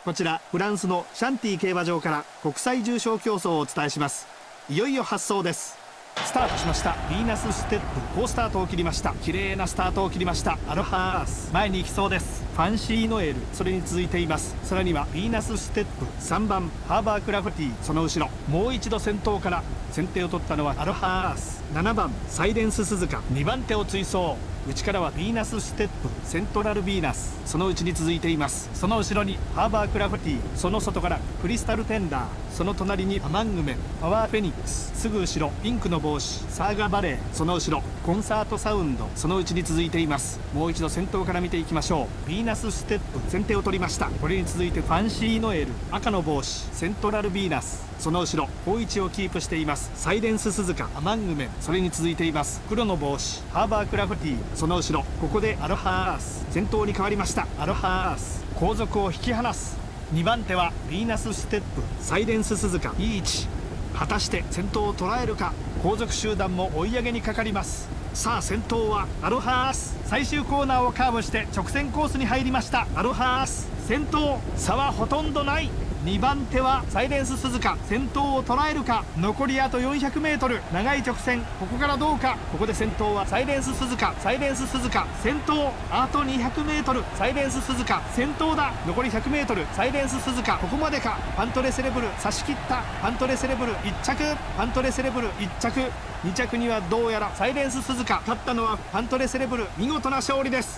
こちらフランスのシャンティ競馬場から国際重賞競争をお伝えします。いよいよ発走です。スタートしました。ヴィーナスステップ好スタートを切りました。綺麗なスタートを切りました。アロハース前に行きそうです。ファンシーノエルそれに続いています。さらにはヴィーナスステップ3番ハーバークラフティその後ろもう一度先頭から先手を取ったのはアロハース。7番サイレンス鈴鹿2番手を追走。内からはヴィーナスステップセントラルヴィーナスその内に続いています。その後ろにハーバークラフティその外からクリスタルテンダーその隣にアマングメンパワーフェニックスすぐ後ろピンクの帽子サーガバレーその後ろコンサートサウンドその内に続いています。もう一度先頭から見ていきましょう。ヴィーナスステップ先手を取りました。これに続いてファンシーノエル赤の帽子セントラルヴィーナスその後ろ好位置をキープしています。サイレンス鈴鹿アマングメンそれに続いています黒の帽子ハーバークラフティその後ろここでアロハース先頭に変わりました。アロハース後続を引き離す。2番手はヴィーナスステップサイレンス鈴鹿いい位置。果たして先頭を捉えるか。後続集団も追い上げにかかります。さあ先頭はアロハース最終コーナーをカーブして直線コースに入りました。アロハース先頭差はほとんどない。2番手はサイレンス鈴鹿先頭を捉えるか。残りあと 400m 長い直線ここからどうか。ここで先頭はサイレンス鈴鹿サイレンス鈴鹿先頭あと 200m サイレンス鈴鹿先頭だ。残り 100m サイレンス鈴鹿ここまでか。パントレセレブル差し切った。パントレセレブル1着パントレセレブル1着2着にはどうやらサイレンス鈴鹿勝ったのはパントレセレブル見事な勝利です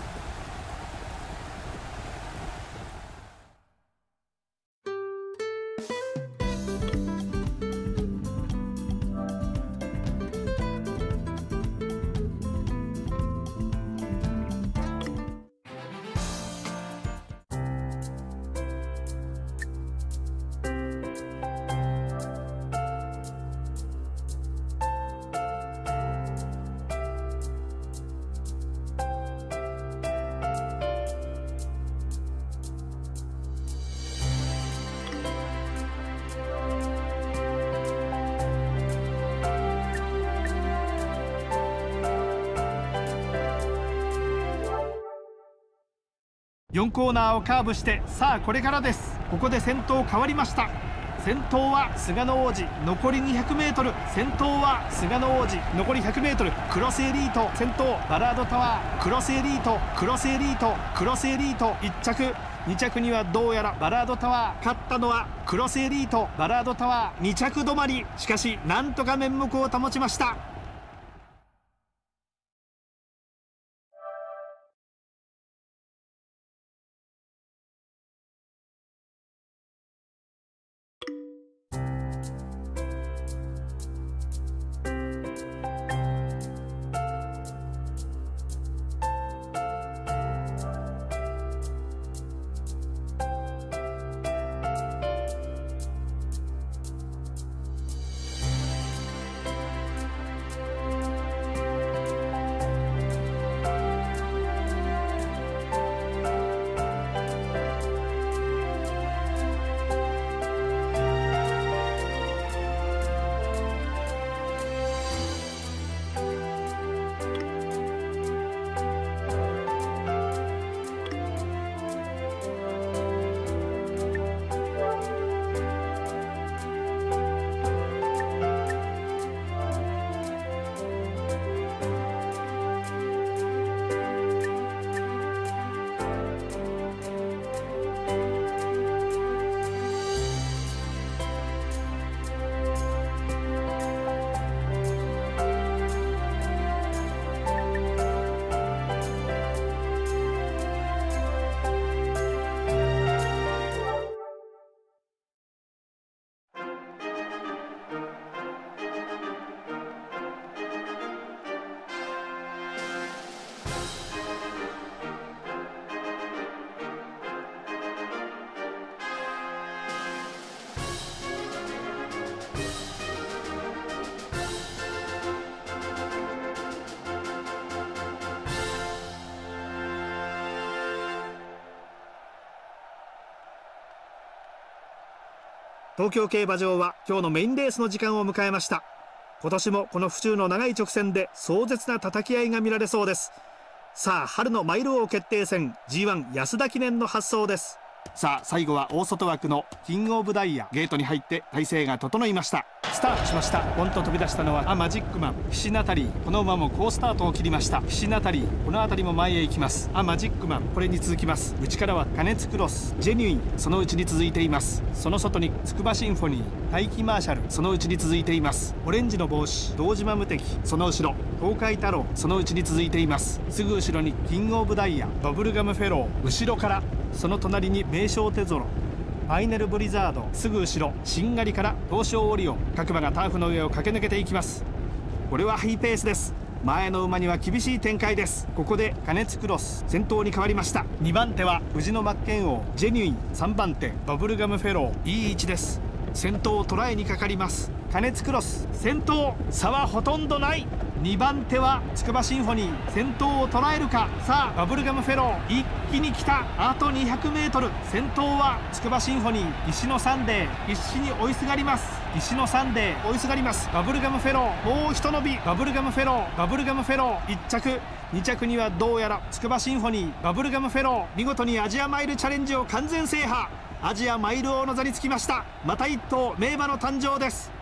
。4コーナーをカーブしてさあこれからです。ここで先頭変わりました。先頭は菅野王子残り 200m 先頭は菅野王子残り 100m クロスエリート先頭バラードタワークロスエリートクロスエリートクロスエリート1着2着にはどうやらバラードタワー勝ったのはクロスエリートバラードタワー2着止まり。しかしなんとか面目を保ちました。東京競馬場は今日のメインレースの時間を迎えました。今年もこの府中の長い直線で壮絶な叩き合いが見られそうです。さあ春のマイル王決定戦 G1 安田記念の発走です。 さあ最後は大外枠のキングオブダイヤ。ゲートに入って体勢が整いました。スタートしました。ポンと飛び出したのはマジックマン、ヒシナタリー。この馬も好スタートを切りました。ヒシナタリー、この辺りも前へ行きます。マジックマン、これに続きます。内からは加熱クロス、ジェニュイン、そのうちに続いています。その外につくばシンフォニー、大気マーシャル、そのうちに続いています。オレンジの帽子、堂島無敵、その後ろ東海太郎、そのうちに続いています。すぐ後ろにキングオブダイヤ、バブルガムフェロー、後ろからその隣に名将テゾロ、ファイネルブリザード、すぐ後ろしんがりから東証オリオン。各馬がターフの上を駆け抜けていきます。これはハイペースです。前の馬には厳しい展開です。ここで加熱クロス、先頭に変わりました。2番手は藤野真剣王、ジェニュイン。3番手バブルガムフェロー、いい位置です。先頭を捉えにかかります。加熱クロス先頭、差はほとんどない。2番手はつくばシンフォニー、先頭を捉えるか。さあバブルガムフェロー一気に来た。あと 200m、 先頭はつくばシンフォニー、石野サンデー必死に追いすがります。石野サンデー追いすがります。バブルガムフェローもうひと伸び。バブルガムフェロー、バブルガムフェロー1着。2着にはどうやらつくばシンフォニー、バブルガムフェロー見事にアジアマイルチャレンジを完全制覇。アジアマイル王の座につきました。また1頭名馬の誕生です。